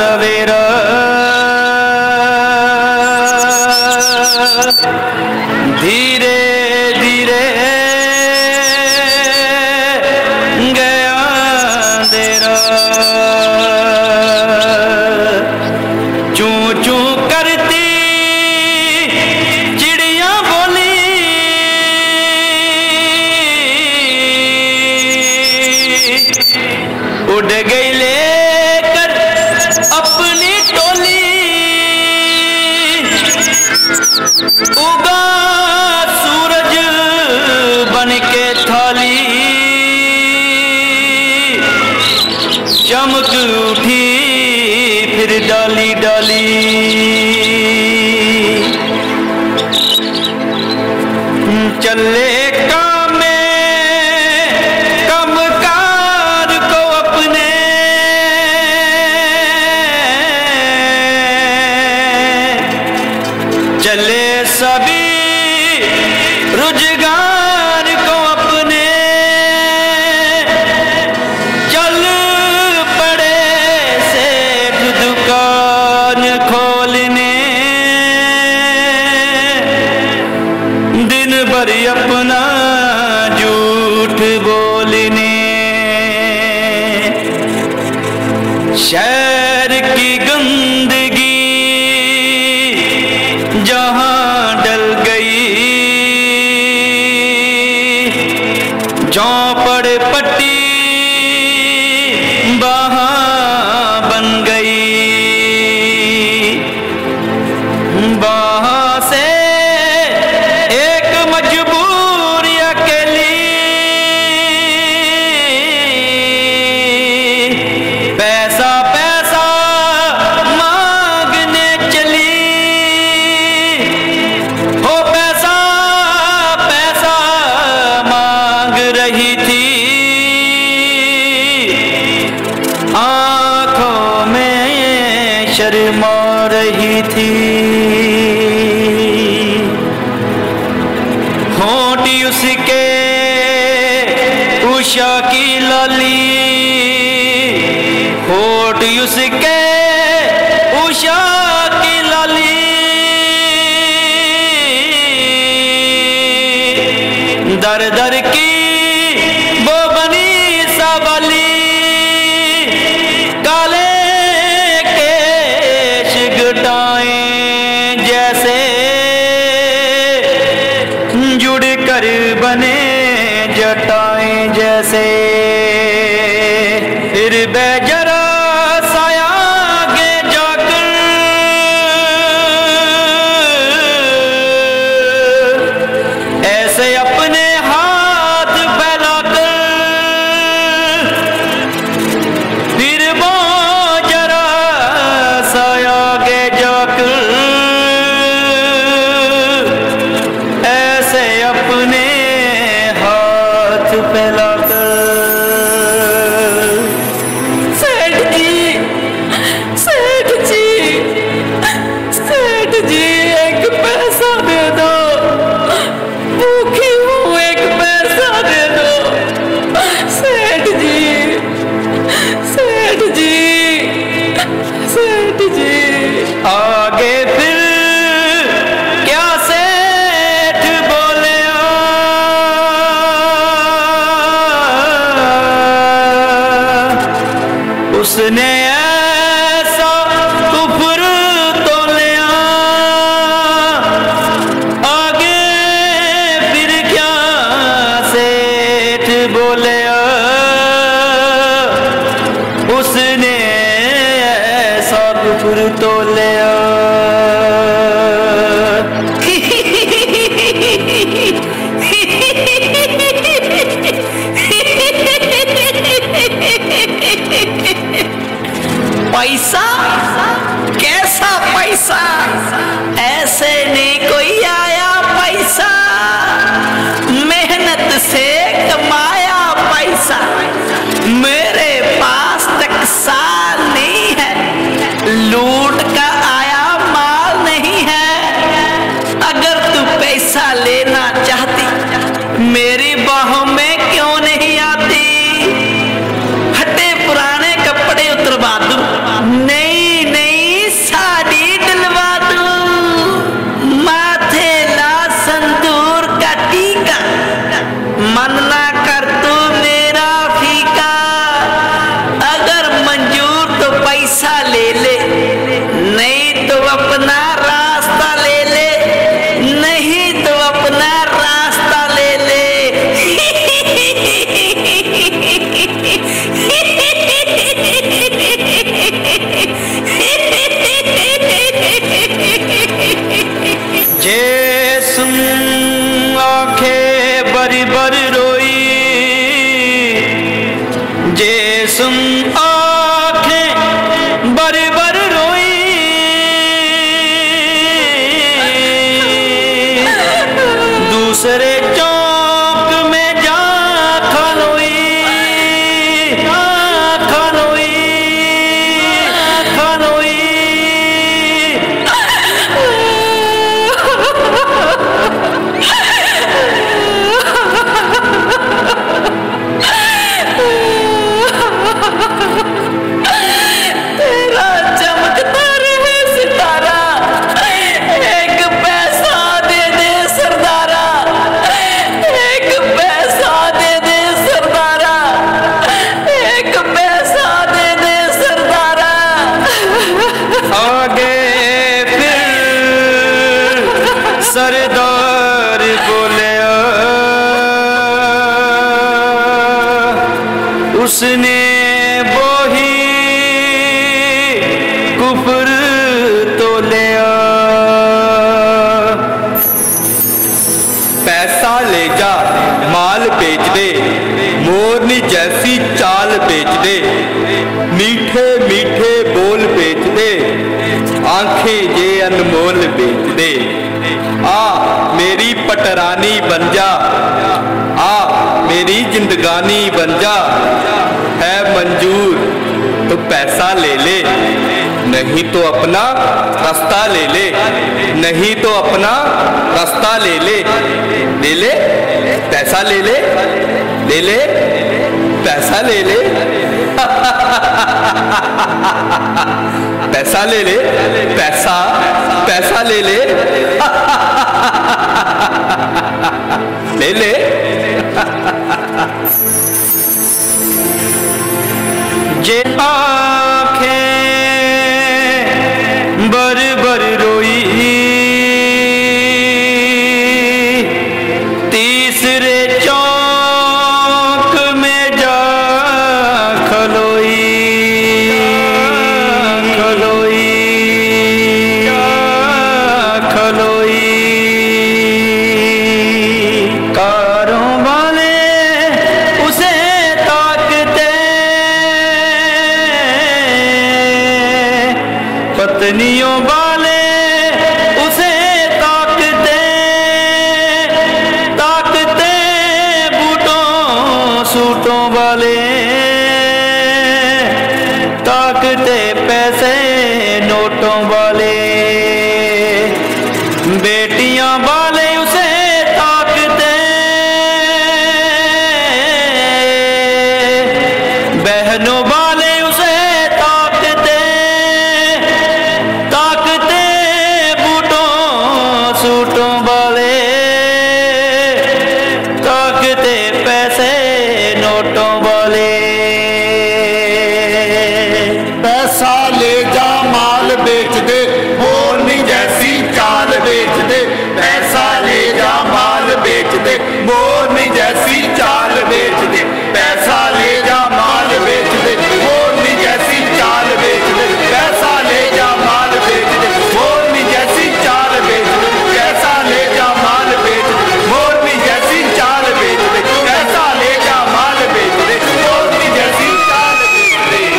सवेरा धीरे धीरे गया अंधेरा। चूं चूं करती चिड़िया बोली, उड़ गई लेकर अपनी टोली। उगा सूरज बन के थाली, चमक उठी फिर डाली डाली। चले काम कमकार को अपने, चले सभी रुजगार को अपने। चल पड़े सेठ दुकान खोलने, दिन भर अपना झूठ बोलने। शहर की गंदगी जहां डल गई, चौपड़ पट्टी वहां बन गई। वहां से एक मजबूरी अकेली, पैसा पैसा मांगने चली। हो पैसा पैसा मांग रही थी, आंखों में शर्मा रही थी। होंठ उसके उषा की लाली, होंठ उसके उषा की लाली। दर दर की वो बनी सवाली, काले केश घटाएं जैसे जुड़ कर बने जटाएं जैसे। फिर बेजरा साया आगे जाकर, ऐसे अपने हाथ फैलाकर। फिर वो जरा साया आगे जाकर, ऐसे अपने हाथ फैलाकर। सेठ जी, सेठ जी, सेठ जी, एक पैसा दे दो, भूखी हूँ, एक पैसा दे दो। सेठ जी, सेठ जी, सेठ जी। आगे फिर क्या सेठ बोले, उसने ऐसा कुफर तोलिया। आगे फिर क्या सेठ बोले, उसने ऐसा कुफर तोलिया। पैसा, कैसा पैसा, ऐसे नहीं कोई आया पैसा। मेहनत से कमाया पैसा, मेरे पास टकसाल नहीं है, लूट का आया उसने वो ही कुफर तो लिया। पैसा ले जा माल बेच दे, मोरनी जैसी चाल बेच दे, मीठे मीठे बोल बेच दे, आंखें ये अनमोल बेच दे। आ मेरी पटरानी बन जा, आ मेरी जिंदगानी बन जा, है मंजूर तो पैसा ले ले, नहीं तो अपना रास्ता ले ले, नहीं तो अपना रास्ता ले ले। ले ले पैसा ले ले, ले ले पैसा ले ले पैसा ले ले, पैसा पैसा ले ले ले ले जे आँखें बर बर रोई, तीसरे चौक में जा खलोई, खलोई खलोई। कारों वाले उसे ताकते, पत्नियों वाले उसे ताकते, ताकते बूटों सूटों वाले, ताकते पैसे नोटों वाले। बेटियां वाले उसे ताकते, बहनों वाले उसे ताकते, ताकते बूटों सूटों वाले, ताकते पैसे नोटों वाले। पैसा ले जा माल बेच दे, मोरनी जैसी चाल बेच दे, पैसा ले जा माल बेच दे, मोरनी जैसी चाल बेच दे, पैसा ले जा माल बेच दे, मोरनी जैसी चाल बेच दे, पैसा ले जा माल बेच दे, मोरनी जैसी चाल बेच दे, पैसा ले जा माल बेच दे, मोरनी जैसी चाल बेच दे, पैसा ले जा माल बेच दे, मोरनी जैसी चाल बेच दे।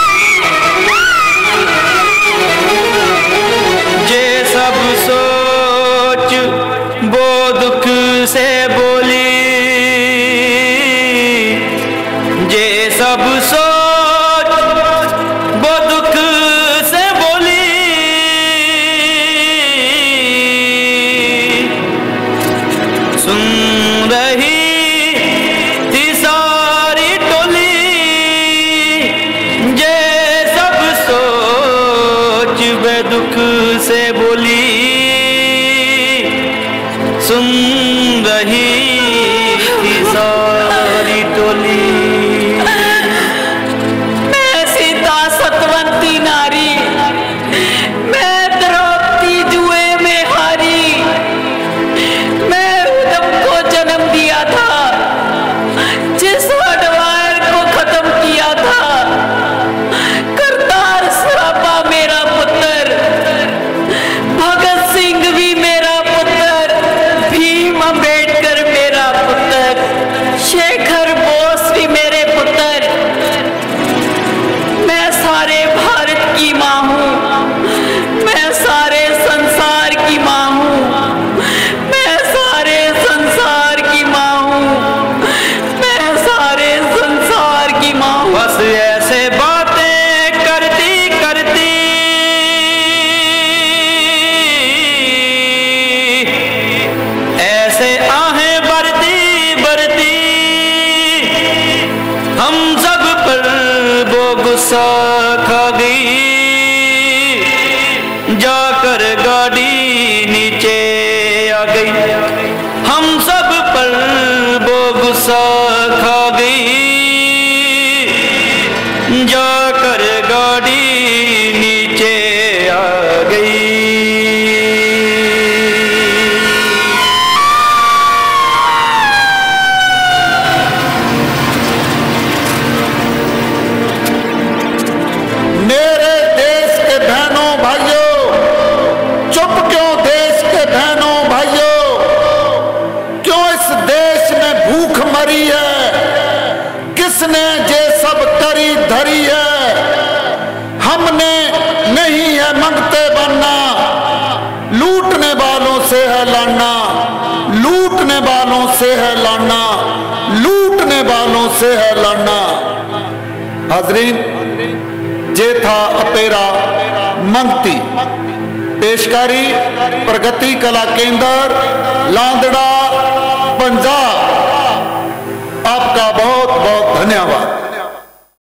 जे सब सोच वो दुख से बोली, जे सब सोच वो दुख से बोली, सुन रही थी सारी टोली, जे सब सोच वे दुख से बोली, सुन रही थी सारी टोली। मैं सीता सतवंती नारी, मैं द्रौपदी जुए में हारी, मैं उद्धव को जन्म दिया था, जिस हडवायर को खत्म किया था, करतार सरापा मेरा पुत्र, भगत सिंह भी मेरा पुत्र, भीम अम्बेडकर मेरा पुत्र, शेखर बोस भी मेरे पुत्र। मैं सारे भारत की माँ हूँ, मैं सारे संसार की माँ हूँ, मैं सारे संसार की माँ हूँ, मैं सारे संसार की माँ हूँ। बस ऐसे बातें करती करती ऐसे आहें भरती भरती, हम सब पर वो गुस्सा खा गई, जाकर गाड़ी नीचे आ गई। हम सब पर वो गुस्सा खा गई, जाकर गाड़ी नीचे आ गई। जिसने जे सब करी धरी है, हमने नहीं है मंगते बनना, लूटने वालों से है लड़ना, लूटने वालों से है लड़ना, लूटने वालों से है लड़ना। हाजरीन, जे था अपेरा मंगती, पेशकारी प्रगति कला केंद्र लांदड़ा पंजाब। आपका बहुत बहुत धन्यवाद।